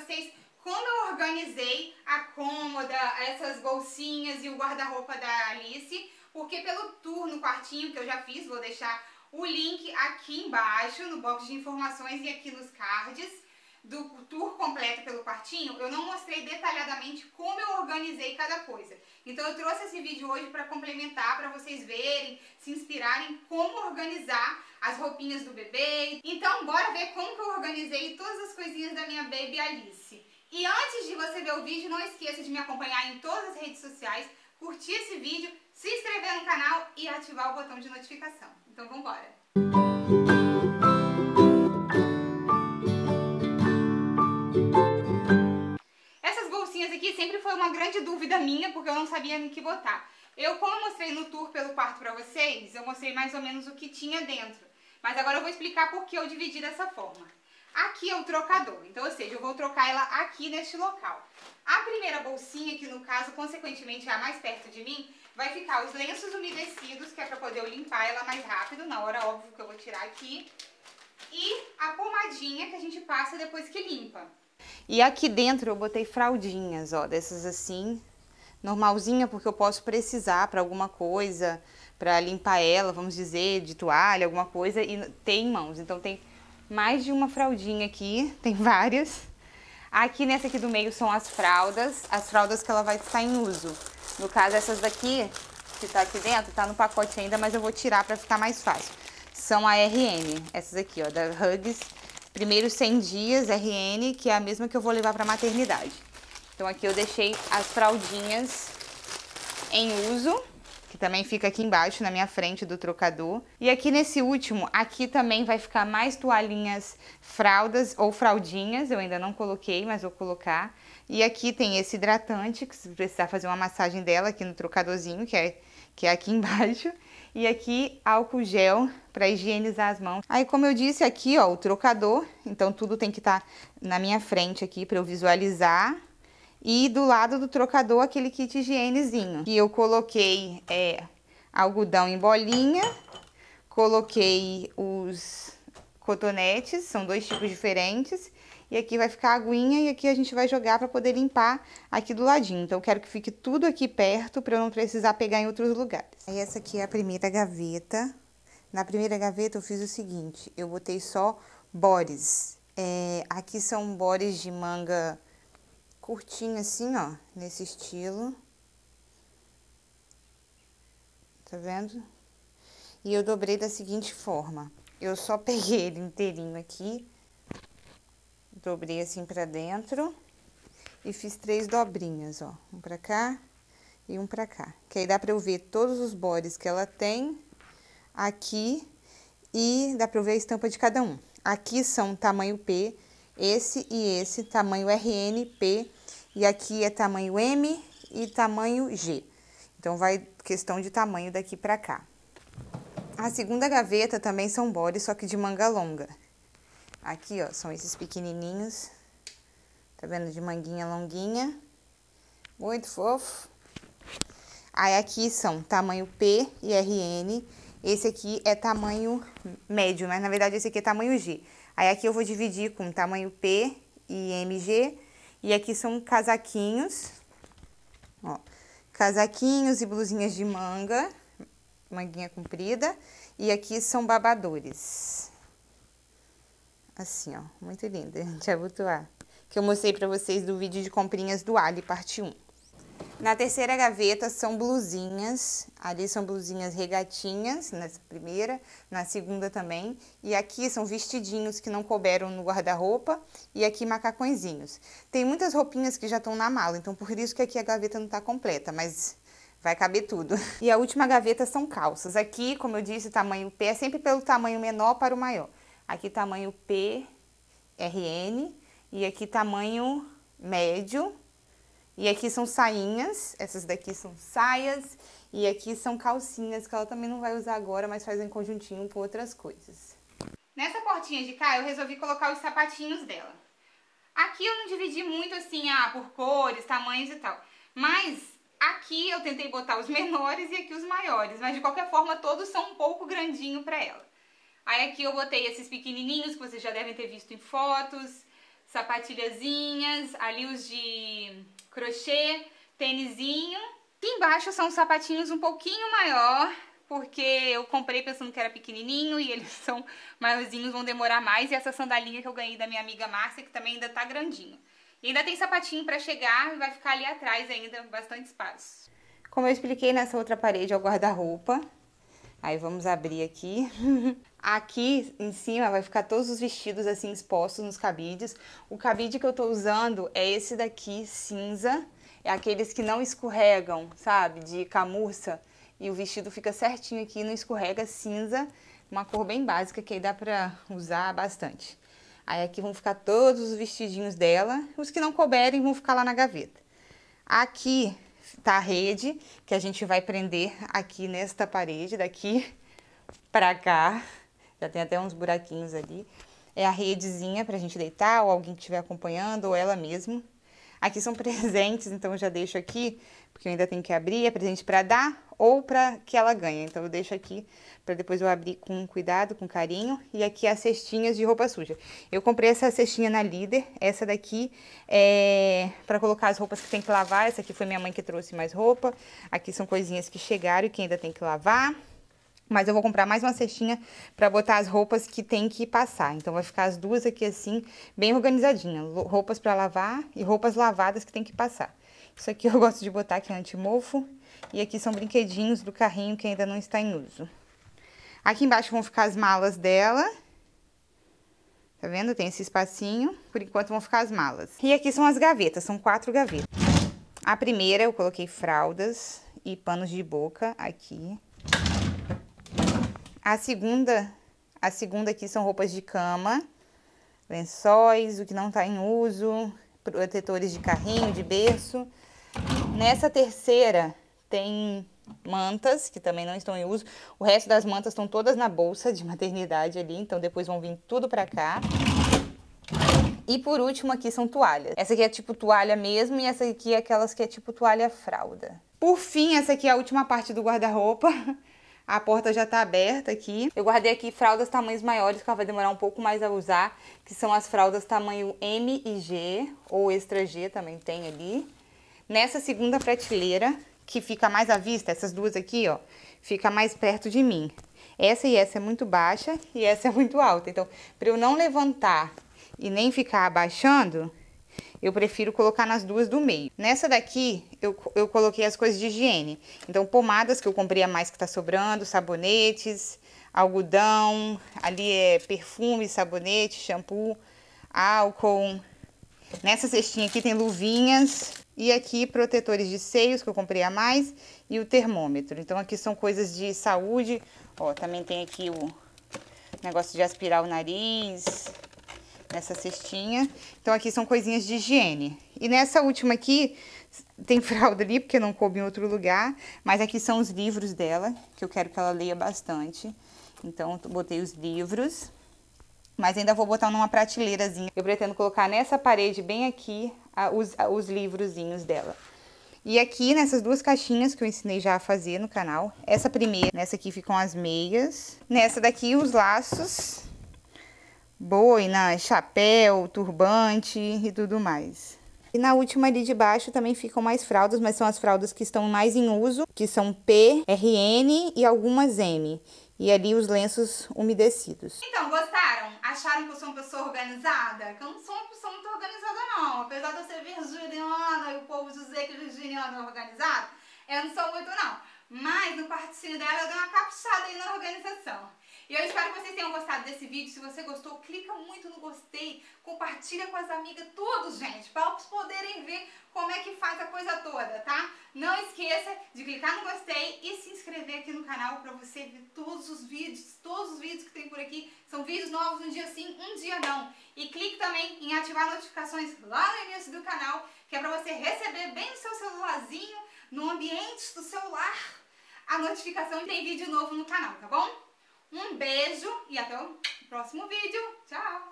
vocês como eu organizei a cômoda, essas bolsinhas e o guarda-roupa da Alice, porque pelo tour no quartinho que eu já fiz, vou deixar o link aqui embaixo no box de informações e aqui nos cards do tour completo pelo quartinho, eu não mostrei detalhadamente como eu organizei cada coisa. Então eu trouxe esse vídeo hoje para complementar, para vocês verem, se inspirarem como organizar as roupinhas do bebê. Então bora ver como que eu organizei todas as coisinhas da minha baby Alice. E antes de você ver o vídeo, não esqueça de me acompanhar em todas as redes sociais, curtir esse vídeo, se inscrever no canal e ativar o botão de notificação. Então vamos embora! Essas bolsinhas aqui sempre foi uma grande dúvida minha, porque eu não sabia no que botar. Como eu mostrei no tour pelo quarto pra vocês, eu mostrei mais ou menos o que tinha dentro. Mas agora eu vou explicar por que eu dividi dessa forma. Aqui é o trocador, então, ou seja, eu vou trocar ela aqui neste local. A primeira bolsinha, que no caso, consequentemente, é a mais perto de mim, vai ficar os lenços umedecidos, que é pra poder eu limpar ela mais rápido, na hora, óbvio, que eu vou tirar aqui. E a pomadinha que a gente passa depois que limpa. E aqui dentro eu botei fraldinhas, ó, dessas assim, normalzinha, porque eu posso precisar pra alguma coisa, pra limpar ela, vamos dizer, de toalha, alguma coisa, e ter em mãos. Então tem mais de uma fraldinha aqui, tem várias. Aqui nessa aqui do meio são as fraldas que ela vai estar em uso. No caso, essas daqui, que tá aqui dentro, tá no pacote ainda, mas eu vou tirar pra ficar mais fácil. São a RN, essas aqui, ó, da Huggies. Primeiros 100 dias RN, que é a mesma que eu vou levar pra maternidade. Então aqui eu deixei as fraldinhas em uso, que também fica aqui embaixo, na minha frente do trocador. E aqui nesse último, aqui também vai ficar mais toalhinhas, fraldas ou fraldinhas, eu ainda não coloquei, mas vou colocar. E aqui tem esse hidratante, que se precisar fazer uma massagem dela aqui no trocadorzinho, que é aqui embaixo. E aqui álcool gel para higienizar as mãos. Aí, como eu disse, aqui, ó, o trocador, então tudo tem que estar na minha frente aqui para eu visualizar. E do lado do trocador, aquele kit higienezinho. E eu coloquei algodão em bolinha, coloquei os cotonetes, são 2 tipos diferentes. E aqui vai ficar a aguinha e aqui a gente vai jogar para poder limpar aqui do ladinho. Então eu quero que fique tudo aqui perto para eu não precisar pegar em outros lugares. Aí essa aqui é a primeira gaveta. Na primeira gaveta eu fiz o seguinte, eu botei só bores. Aqui são bores de manga curtinho assim, ó, nesse estilo. Tá vendo? E eu dobrei da seguinte forma. Eu só peguei ele inteirinho aqui, dobrei assim pra dentro e fiz 3 dobrinhas, ó. Um pra cá e um pra cá. Que aí dá pra eu ver todos os bores que ela tem aqui e dá pra eu ver a estampa de cada um. Aqui são tamanho P, esse e esse, tamanho RN, P, e aqui é tamanho M e tamanho G. Então, vai questão de tamanho daqui pra cá. A segunda gaveta também são bores, só que de manga longa. Aqui, ó, são esses pequenininhos, tá vendo? De manguinha longuinha, muito fofo. Aí, aqui são tamanho P e RN, esse aqui é tamanho médio, mas na verdade esse aqui é tamanho G. Aí, aqui eu vou dividir com tamanho P e MG, e aqui são casaquinhos, ó, casaquinhos e blusinhas de manga, manguinha comprida, e aqui são babadores. Assim, ó, muito linda, de abotoar. Que eu mostrei pra vocês do vídeo de comprinhas do Ali, parte 1. Na terceira gaveta são blusinhas, ali são blusinhas regatinhas, nessa primeira, na segunda também. E aqui são vestidinhos que não couberam no guarda-roupa e aqui macacõezinhos. Tem muitas roupinhas que já estão na mala, então por isso que aqui a gaveta não tá completa, mas vai caber tudo. E a última gaveta são calças. Aqui, como eu disse, tamanho P é sempre pelo tamanho menor para o maior. Aqui tamanho P, RN, e aqui tamanho médio. E aqui são sainhas, essas daqui são saias, e aqui são calcinhas, que ela também não vai usar agora, mas faz em conjuntinho com outras coisas. Nessa portinha de cá, eu resolvi colocar os sapatinhos dela. Aqui eu não dividi muito assim, por cores, tamanhos e tal, mas aqui eu tentei botar os menores e aqui os maiores, mas de qualquer forma todos são um pouco grandinho pra ela. Aí aqui eu botei esses pequenininhos que vocês já devem ter visto em fotos. sapatilhazinhas, ali os de crochê, tênisinho. Aqui embaixo são sapatinhos um pouquinho maior, porque eu comprei pensando que era pequenininho e eles são maiorzinhos, vão demorar mais. E essa sandalinha que eu ganhei da minha amiga Márcia, que também ainda tá grandinho. E ainda tem sapatinho pra chegar e vai ficar ali atrás ainda, bastante espaço. Como eu expliquei, nessa outra parede é o guarda-roupa. Aí vamos abrir aqui. Aqui em cima vai ficar todos os vestidos assim expostos nos cabides. O cabide que eu tô usando é esse daqui, cinza. É aqueles que não escorregam, sabe? De camurça. E o vestido fica certinho aqui, não escorrega, cinza. Uma cor bem básica que aí dá pra usar bastante. Aí aqui vão ficar todos os vestidinhos dela. Os que não couberem vão ficar lá na gaveta. Aqui tá a rede, que a gente vai prender aqui nesta parede, daqui pra cá. Já tem até uns buraquinhos ali. É a redezinha pra gente deitar, ou alguém que estiver acompanhando, ou ela mesma. Aqui são presentes, então eu já deixo aqui, porque eu ainda tenho que abrir, é presente pra dar ou pra que ela ganhe. Então eu deixo aqui pra depois eu abrir com cuidado, com carinho. E aqui as cestinhas de roupa suja. Eu comprei essa cestinha na Líder, essa daqui é pra colocar as roupas que tem que lavar. Essa aqui foi minha mãe que trouxe mais roupa. Aqui são coisinhas que chegaram e que ainda tem que lavar. Mas eu vou comprar mais uma cestinha pra botar as roupas que tem que passar. Então vai ficar as duas aqui assim, bem organizadinha. Roupas pra lavar e roupas lavadas que tem que passar. Isso aqui eu gosto de botar, que é anti-mofo. E aqui são brinquedinhos do carrinho que ainda não está em uso. Aqui embaixo vão ficar as malas dela. Tá vendo? Tem esse espacinho. Por enquanto vão ficar as malas. E aqui são as gavetas, são 4 gavetas. A primeira eu coloquei fraldas e panos de boca aqui. A segunda aqui são roupas de cama, lençóis, o que não tá em uso, protetores de carrinho, de berço. Nessa terceira tem mantas, que também não estão em uso. O resto das mantas estão todas na bolsa de maternidade ali, então depois vão vir tudo pra cá. E por último aqui são toalhas. Essa aqui é tipo toalha mesmo e essa aqui é aquelas que é tipo toalha fralda. Por fim, essa aqui é a última parte do guarda-roupa. A porta já tá aberta aqui. Eu guardei aqui fraldas tamanhos maiores, que ela vai demorar um pouco mais a usar, que são as fraldas tamanho M e G, ou extra G também tem ali. Nessa segunda prateleira, que fica mais à vista, essas duas aqui, ó, fica mais perto de mim. Essa e essa é muito baixa e essa é muito alta. Então, para eu não levantar e nem ficar abaixando, eu prefiro colocar nas duas do meio. Nessa daqui, eu coloquei as coisas de higiene. Então, pomadas que eu comprei a mais que tá sobrando, sabonetes, algodão, ali é perfume, sabonete, shampoo, álcool. Nessa cestinha aqui tem luvinhas e aqui protetores de seios que eu comprei a mais e o termômetro. Então, aqui são coisas de saúde. Ó, também tem aqui o negócio de aspirar o nariz, nessa cestinha. Então aqui são coisinhas de higiene. E nessa última aqui tem fralda ali, porque não coube em outro lugar. Mas aqui são os livros dela, que eu quero que ela leia bastante. Então eu botei os livros. Mas ainda vou botar numa prateleirazinha. Eu pretendo colocar nessa parede bem aqui os livrozinhos dela. E aqui nessas duas caixinhas que eu ensinei já a fazer no canal. Essa primeira, nessa aqui ficam as meias. Nessa daqui os laços, boina, chapéu, turbante e tudo mais. E na última ali de baixo também ficam mais fraldas, mas são as fraldas que estão mais em uso, que são P, RN e algumas M. E ali os lenços umedecidos. Então, gostaram? Acharam que eu sou uma pessoa organizada? Que eu não sou uma pessoa muito organizada não. Apesar de eu ser virginiana e o povo dizer que virginiana é organizada, eu não sou muito não. Mas no quartinho dela eu dei uma caprichada aí na organização. E eu espero que vocês tenham gostado desse vídeo. Se você gostou, clica muito no gostei, compartilha com as amigas, todos, gente, para elas poderem ver como é que faz a coisa toda, tá? Não esqueça de clicar no gostei e se inscrever aqui no canal para você ver todos os vídeos que tem por aqui. São vídeos novos um dia sim, um dia não. E clique também em ativar notificações lá no início do canal, que é para você receber bem no seu celularzinho, no ambiente do celular, a notificação que tem vídeo novo no canal, tá bom? Um beijo e até o próximo vídeo. Tchau!